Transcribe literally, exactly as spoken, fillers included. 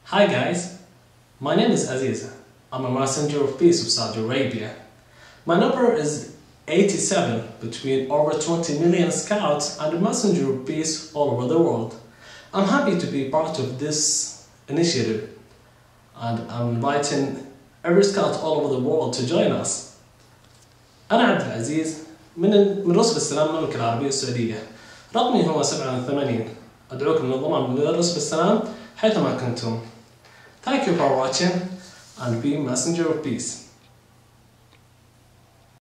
Hi guys, my name is Aziz. I'm a messenger of peace of Saudi Arabia. My number is eighty-seven, between over twenty million scouts and a messenger of peace all over the world. I'm happy to be part of this initiative and I'm inviting every scout all over the world to join us. أنا عبد العزيز من من رسل السلام المملكة العربية السعودية. رقمي هو سبعة وثمانين. أدعوكم للانضمام لرسل السلام حيثما كنتم. Thank you for watching and be messenger of peace.